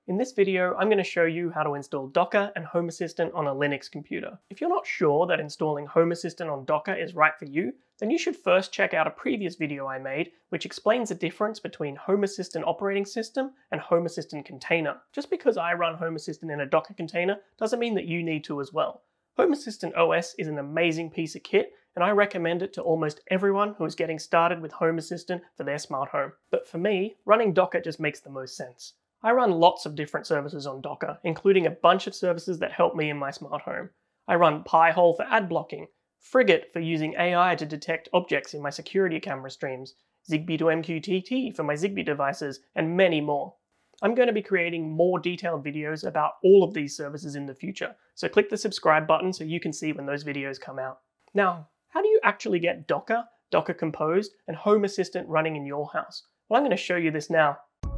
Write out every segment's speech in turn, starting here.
In this video, I'm going to show you how to install Docker and Home Assistant on a Linux computer. If you're not sure that installing Home Assistant on Docker is right for you, then you should first check out a previous video I made which explains the difference between Home Assistant operating system and Home Assistant container. Just because I run Home Assistant in a Docker container doesn't mean that you need to as well. Home Assistant OS is an amazing piece of kit, and I recommend it to almost everyone who is getting started with Home Assistant for their smart home. But for me, running Docker just makes the most sense. I run lots of different services on Docker, including a bunch of services that help me in my smart home. I run Pi-hole for ad blocking, Frigate for using AI to detect objects in my security camera streams, Zigbee to MQTT for my Zigbee devices, and many more. I'm going to be creating more detailed videos about all of these services in the future, so click the subscribe button so you can see when those videos come out. Now, how do you actually get Docker, Docker Compose, and Home Assistant running in your house? Well, I'm going to show you this now.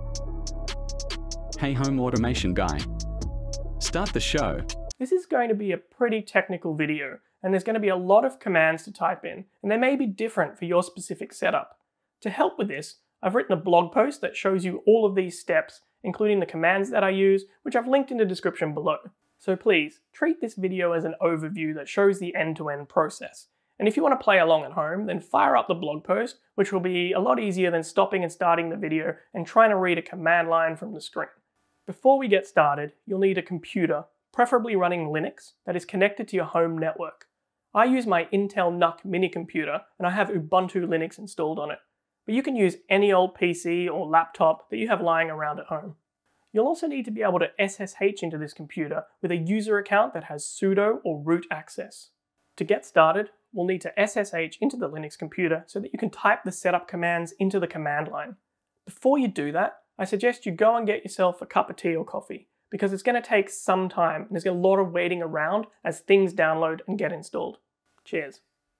Hey home automation guy, start the show. This is going to be a pretty technical video, and there's going to be a lot of commands to type in, and they may be different for your specific setup. To help with this, I've written a blog post that shows you all of these steps, including the commands that I use, which I've linked in the description below. So please, treat this video as an overview that shows the end-to-end process. And if you want to play along at home, then fire up the blog post, which will be a lot easier than stopping and starting the video and trying to read a command line from the screen. Before we get started, you'll need a computer, preferably running Linux, that is connected to your home network. I use my Intel NUC mini computer, and I have Ubuntu Linux installed on it. But you can use any old PC or laptop that you have lying around at home. You'll also need to be able to SSH into this computer with a user account that has sudo or root access. To get started, we'll need to SSH into the Linux computer so that you can type the setup commands into the command line. Before you do that, I suggest you go and get yourself a cup of tea or coffee, because it's going to take some time and there's a lot of waiting around as things download and get installed. Cheers.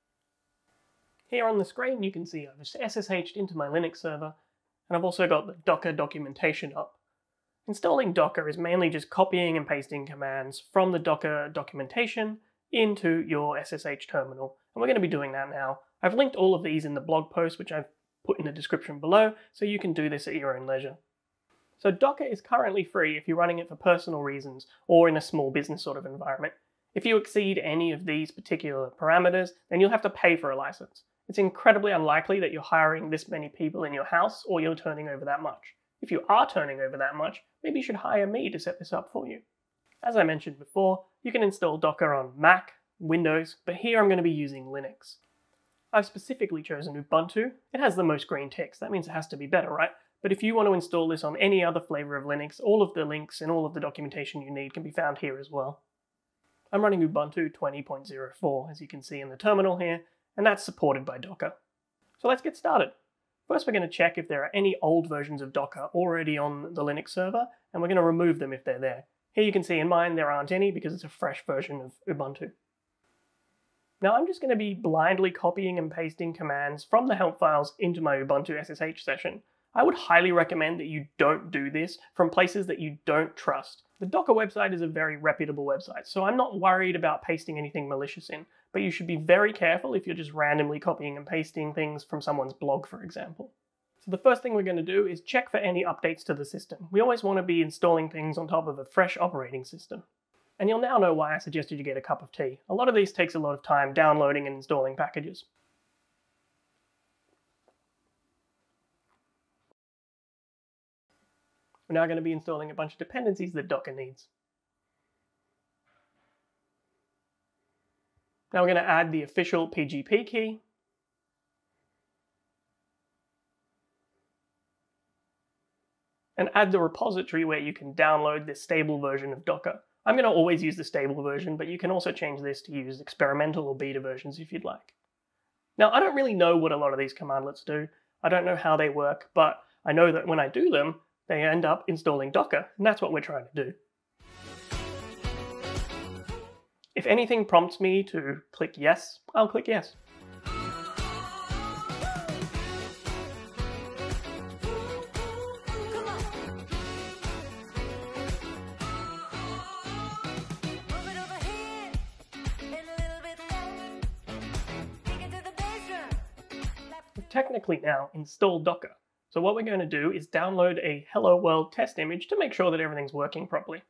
Here on the screen you can see I've just SSH'd into my Linux server, and I've also got the Docker documentation up. Installing Docker is mainly just copying and pasting commands from the Docker documentation into your SSH terminal, and we're going to be doing that now. I've linked all of these in the blog post, which I've put in the description below, so you can do this at your own leisure. So Docker is currently free if you're running it for personal reasons or in a small business sort of environment. If you exceed any of these particular parameters, then you'll have to pay for a license. It's incredibly unlikely that you're hiring this many people in your house or you're turning over that much. If you are turning over that much, maybe you should hire me to set this up for you. As I mentioned before, you can install Docker on Mac, Windows, but here I'm going to be using Linux. I've specifically chosen Ubuntu. It has the most green ticks, that means it has to be better, right? But if you want to install this on any other flavor of Linux, all of the links and all of the documentation you need can be found here as well. I'm running Ubuntu 20.04, as you can see in the terminal here, and that's supported by Docker. So let's get started. First we're going to check if there are any old versions of Docker already on the Linux server, and we're going to remove them if they're there. Here you can see in mine there aren't any because it's a fresh version of Ubuntu. Now I'm just going to be blindly copying and pasting commands from the help files into my Ubuntu SSH session. I would highly recommend that you don't do this from places that you don't trust. The Docker website is a very reputable website, so I'm not worried about pasting anything malicious in, but you should be very careful if you're just randomly copying and pasting things from someone's blog, for example. So the first thing we're going to do is check for any updates to the system. We always want to be installing things on top of a fresh operating system. And you'll now know why I suggested you get a cup of tea. A lot of these takes a lot of time downloading and installing packages. We're now going to be installing a bunch of dependencies that Docker needs. Now we're going to add the official PGP key. And add the repository where you can download this stable version of Docker. I'm going to always use the stable version, but you can also change this to use experimental or beta versions if you'd like. Now I don't really know what a lot of these commandlets do. I don't know how they work, but I know that when I do them, they end up installing Docker, and that's what we're trying to do. If anything prompts me to click yes, I'll click yes. We've technically now installed Docker, So what we're going to do is download a Hello World test image to make sure that everything's working properly.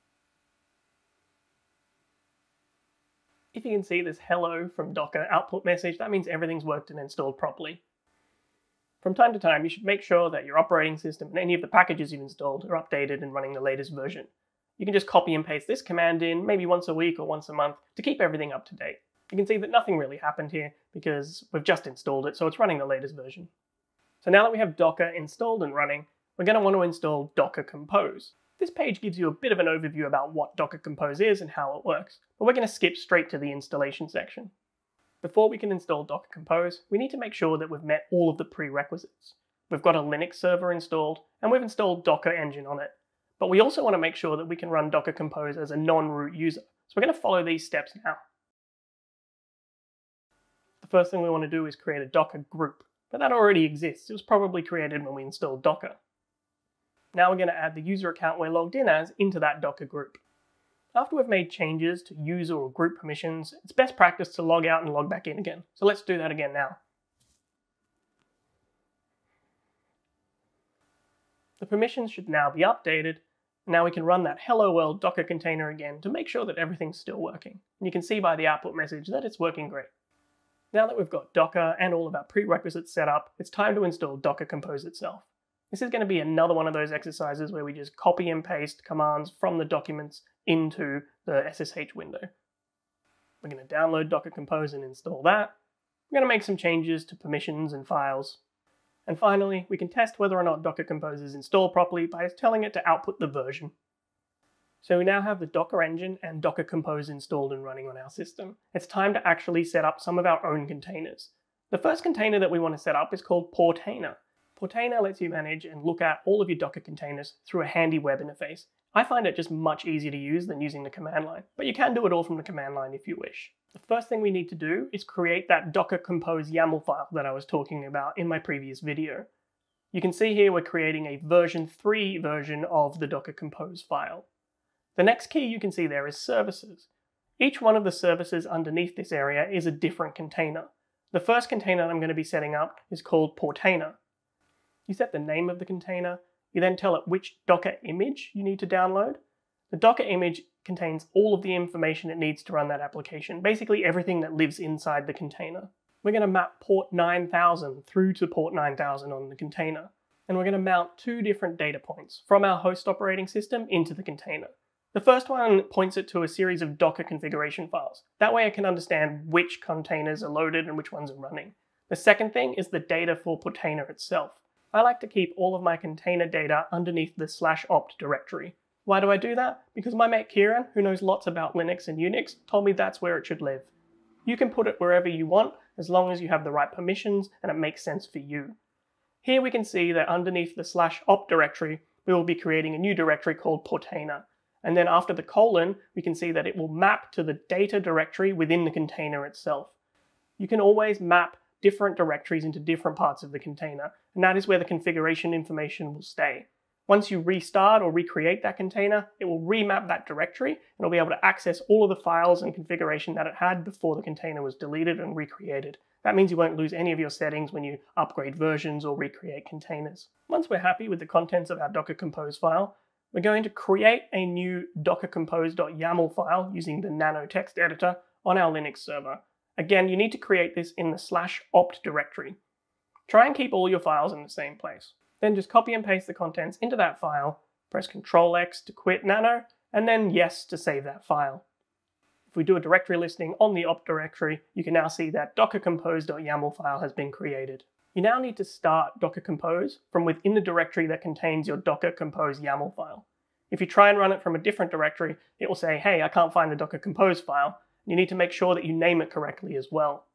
If you can see this hello from Docker output message, that means everything's worked and installed properly. From time to time, you should make sure that your operating system and any of the packages you've installed are updated and running the latest version. You can just copy and paste this command in, maybe once a week or once a month, to keep everything up to date. You can see that nothing really happened here because we've just installed it, so it's running the latest version. So now that we have Docker installed and running, we're going to want to install Docker Compose. This page gives you a bit of an overview about what Docker Compose is and how it works, but we're going to skip straight to the installation section. Before we can install Docker Compose, we need to make sure that we've met all of the prerequisites. We've got a Linux server installed, and we've installed Docker Engine on it. But we also want to make sure that we can run Docker Compose as a non-root user, so we're going to follow these steps now. The first thing we want to do is create a Docker group, but that already exists. It was probably created when we installed Docker. Now we're going to add the user account we're logged in as into that Docker group. After we've made changes to user or group permissions, it's best practice to log out and log back in again. So let's do that again now. The permissions should now be updated. Now we can run that Hello World Docker container again to make sure that everything's still working. And you can see by the output message that it's working great. Now that we've got Docker and all of our prerequisites set up, it's time to install Docker Compose itself. This is going to be another one of those exercises where we just copy and paste commands from the documents into the SSH window. We're going to download Docker Compose and install that. We're going to make some changes to permissions and files. And finally, we can test whether or not Docker Compose is installed properly by telling it to output the version. So we now have the Docker engine and Docker Compose installed and running on our system. It's time to actually set up some of our own containers. The first container that we want to set up is called Portainer. Portainer lets you manage and look at all of your Docker containers through a handy web interface. I find it just much easier to use than using the command line, but you can do it all from the command line if you wish. The first thing we need to do is create that Docker Compose YAML file that I was talking about in my previous video. You can see here we're creating a version 3 version of the Docker Compose file. The next key you can see there is services. Each one of the services underneath this area is a different container. The first container I'm going to be setting up is called Portainer. You set the name of the container, you then tell it which Docker image you need to download. The Docker image contains all of the information it needs to run that application, basically everything that lives inside the container. We're going to map port 9000 through to port 9000 on the container, and we're going to mount 2 different data points from our host operating system into the container. The first one points it to a series of Docker configuration files. That way I can understand which containers are loaded and which ones are running. The second thing is the data for Portainer itself. I like to keep all of my container data underneath the /opt directory. Why do I do that? Because my mate Kieran, who knows lots about Linux and Unix, told me that's where it should live. You can put it wherever you want, as long as you have the right permissions and it makes sense for you. Here we can see that underneath the /opt directory, we will be creating a new directory called Portainer. And then after the colon, we can see that it will map to the data directory within the container itself. You can always map different directories into different parts of the container, and that is where the configuration information will stay. Once you restart or recreate that container, it will remap that directory, and it'll be able to access all of the files and configuration that it had before the container was deleted and recreated. That means you won't lose any of your settings when you upgrade versions or recreate containers. Once we're happy with the contents of our Docker Compose file, we're going to create a new dockercompose.yaml file using the nano text editor on our Linux server. Again, you need to create this in the /opt directory. Try and keep all your files in the same place. Then just copy and paste the contents into that file, press Ctrl+X to quit nano, and then yes to save that file. If we do a directory listing on the opt directory, you can now see that dockercompose.yaml file has been created. You now need to start Docker Compose from within the directory that contains your Docker Compose YAML file. If you try and run it from a different directory, it will say, hey, I can't find the Docker Compose file. You need to make sure that you name it correctly as well.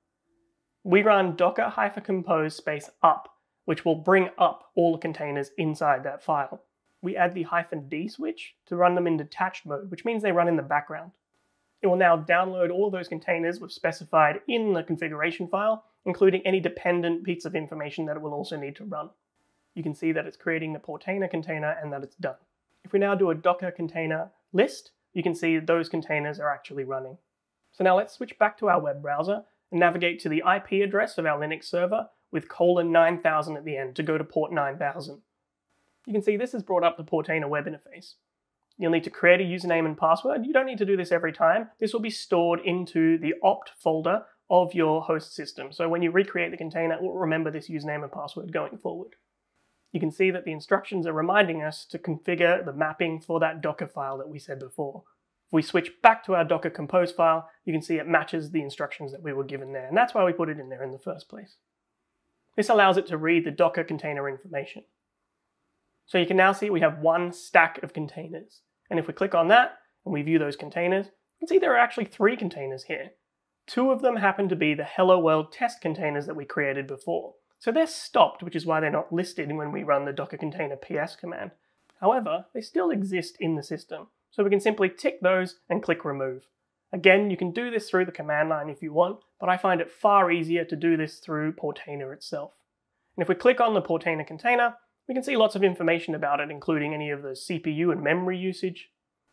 We run docker-compose -up, which will bring up all the containers inside that file. We add the -d switch to run them in detached mode, which means they run in the background. It will now download all of those containers we've specified in the configuration file, including any dependent bits of information that it will also need to run. You can see that it's creating the Portainer container and that it's done. If we now do a Docker container list, you can see those containers are actually running. So now let's switch back to our web browser and navigate to the IP address of our Linux server, with :9000 at the end to go to port 9000. You can see this has brought up the Portainer web interface. You'll need to create a username and password. You don't need to do this every time. This will be stored into the opt folder of your host system. So when you recreate the container, it will remember this username and password going forward. You can see that the instructions are reminding us to configure the mapping for that Docker file that we said before. If we switch back to our Docker compose file, you can see it matches the instructions that we were given there, and that's why we put it in there in the first place. This allows it to read the Docker container information. So you can now see we have one stack of containers. And if we click on that and we view those containers, you can see there are actually 3 containers here. 2 of them happen to be the Hello World test containers that we created before. So they're stopped, which is why they're not listed when we run the docker container ps command. However, they still exist in the system. So we can simply tick those and click remove. Again, you can do this through the command line if you want, but I find it far easier to do this through Portainer itself. And if we click on the Portainer container, we can see lots of information about it, including any of the CPU and memory usage.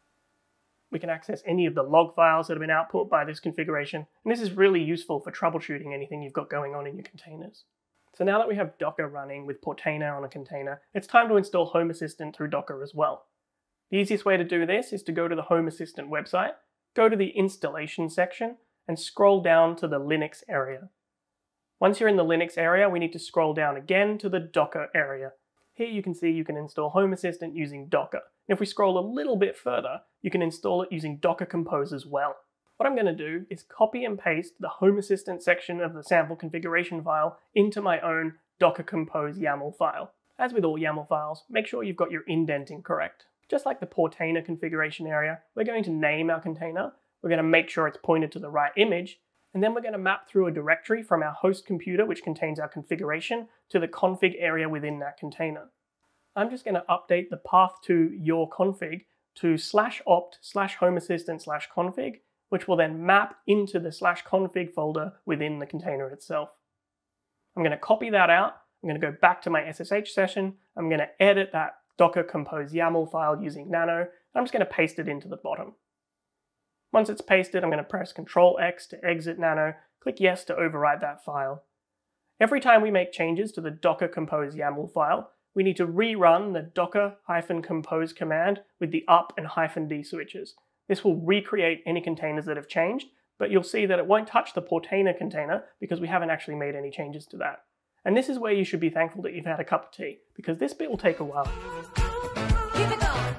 We can access any of the log files that have been output by this configuration, and this is really useful for troubleshooting anything you've got going on in your containers. So now that we have Docker running with Portainer on a container, it's time to install Home Assistant through Docker as well. The easiest way to do this is to go to the Home Assistant website, go to the installation section, and scroll down to the Linux area. Once you're in the Linux area, we need to scroll down again to the Docker area. Here you can see you can install Home Assistant using Docker. And if we scroll a little bit further, you can install it using Docker Compose as well. What I'm going to do is copy and paste the Home Assistant section of the sample configuration file into my own Docker Compose YAML file. As with all YAML files, make sure you've got your indenting correct. Just like the Portainer configuration area, we're going to name our container, we're going to make sure it's pointed to the right image, and then we're going to map through a directory from our host computer, which contains our configuration, to the config area within that container. I'm just going to update the path to your config to /opt/homeassistant/config, which will then map into the /config folder within the container itself. I'm going to copy that out. I'm going to go back to my SSH session. I'm going to edit that Docker Compose YAML file using Nano. I'm just going to paste it into the bottom. Once it's pasted, I'm going to press Ctrl-X to exit Nano, click Yes to overwrite that file. Every time we make changes to the Docker Compose YAML file, we need to rerun the docker-compose command with the up and -d switches. This will recreate any containers that have changed, but you'll see that it won't touch the Portainer container because we haven't actually made any changes to that. And this is where you should be thankful that you've had a cup of tea, because this bit will take a while. Keep it going.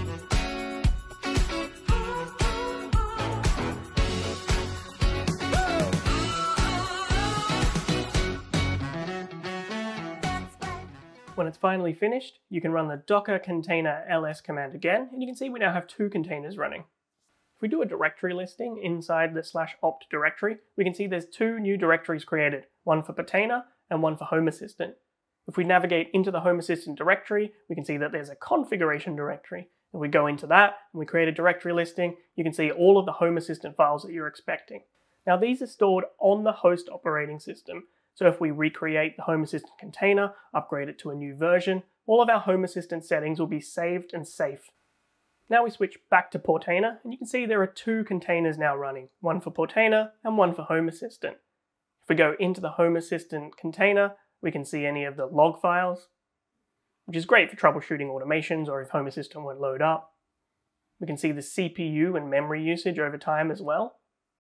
When it's finally finished, you can run the docker container ls command again, and you can see we now have 2 containers running. If we do a directory listing inside the /opt directory, we can see there's 2 new directories created, one for Portainer and one for Home Assistant. If we navigate into the Home Assistant directory, we can see that there's a configuration directory. If we go into that and we create a directory listing, you can see all of the Home Assistant files that you're expecting. Now these are stored on the host operating system, so if we recreate the Home Assistant container, upgrade it to a new version, all of our Home Assistant settings will be saved and safe. Now we switch back to Portainer, and you can see there are 2 containers now running, one for Portainer and one for Home Assistant. If we go into the Home Assistant container, we can see any of the log files, which is great for troubleshooting automations or if Home Assistant won't load up. We can see the CPU and memory usage over time as well.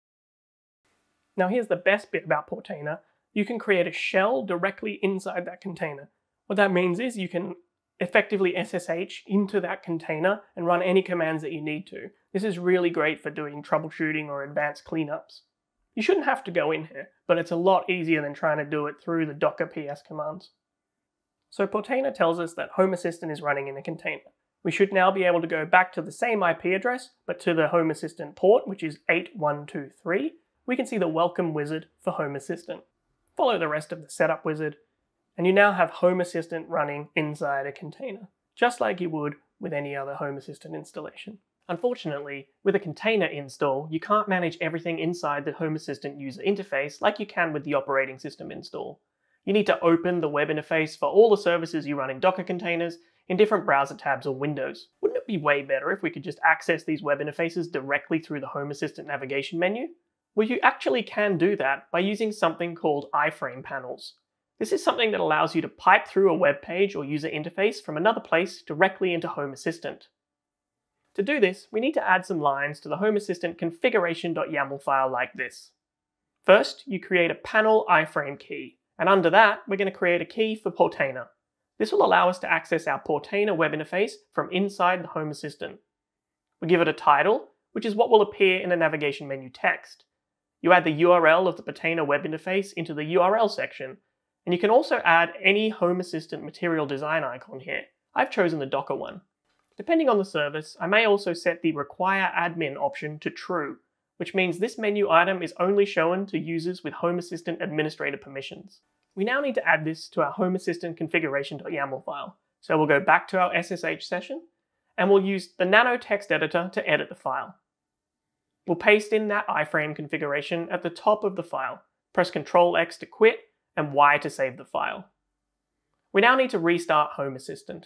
Now here's the best bit about Portainer. You can create a shell directly inside that container. What that means is you can effectively SSH into that container and run any commands that you need to. This is really great for doing troubleshooting or advanced cleanups. You shouldn't have to go in here, but it's a lot easier than trying to do it through the docker ps commands. So Portainer tells us that Home Assistant is running in a container. We should now be able to go back to the same IP address, but to the Home Assistant port, which is 8123. We can see the welcome wizard for Home Assistant. Follow the rest of the setup wizard, and you now have Home Assistant running inside a container, just like you would with any other Home Assistant installation. Unfortunately, with a container install, you can't manage everything inside the Home Assistant user interface like you can with the operating system install. You need to open the web interface for all the services you run in Docker containers in different browser tabs or windows. Wouldn't it be way better if we could just access these web interfaces directly through the Home Assistant navigation menu? Well, you actually can do that by using something called iFrame panels. This is something that allows you to pipe through a web page or user interface from another place directly into Home Assistant. To do this, we need to add some lines to the Home Assistant configuration.yaml file like this. First, you create a panel iFrame key, and under that, we're going to create a key for Portainer. This will allow us to access our Portainer web interface from inside the Home Assistant. We give it a title, which is what will appear in the navigation menu text. You add the URL of the Portainer web interface into the URL section, and you can also add any Home Assistant material design icon here. I've chosen the Docker one. Depending on the service, I may also set the Require Admin option to True, which means this menu item is only shown to users with Home Assistant administrator permissions. We now need to add this to our Home Assistant configuration.yaml file. So we'll go back to our SSH session, and we'll use the nano text editor to edit the file. We'll paste in that iFrame configuration at the top of the file, press Ctrl-X to quit, and Y to save the file. We now need to restart Home Assistant.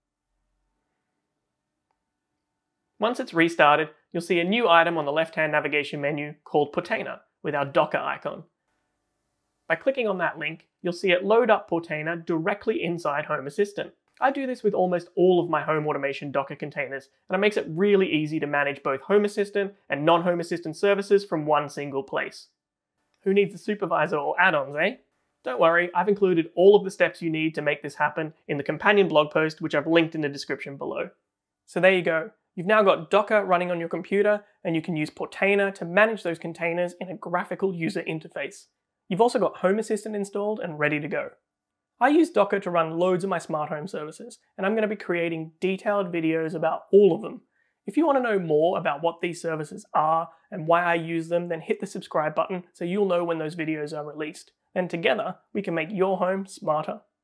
Once it's restarted, you'll see a new item on the left-hand navigation menu called Portainer with our Docker icon. By clicking on that link, you'll see it load up Portainer directly inside Home Assistant. I do this with almost all of my home automation Docker containers, and it makes it really easy to manage both Home Assistant and non-Home Assistant services from one single place. Who needs a supervisor or add-ons, eh? Don't worry, I've included all of the steps you need to make this happen in the companion blog post, which I've linked in the description below. So there you go. You've now got Docker running on your computer, and you can use Portainer to manage those containers in a graphical user interface. You've also got Home Assistant installed and ready to go. I use Docker to run loads of my smart home services, and I'm going to be creating detailed videos about all of them. If you want to know more about what these services are and why I use them, then hit the subscribe button so you'll know when those videos are released. And together, we can make your home smarter.